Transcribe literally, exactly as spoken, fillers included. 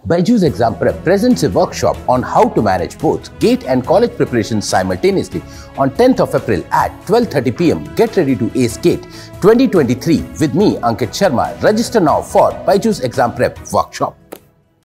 BYJU'S Exam Prep presents a workshop on how to manage both GATE and college preparations simultaneously on tenth of April at twelve thirty p m Get ready to ace GATE twenty twenty-three with me, Ankit Sharma. Register now for BYJU'S Exam Prep workshop.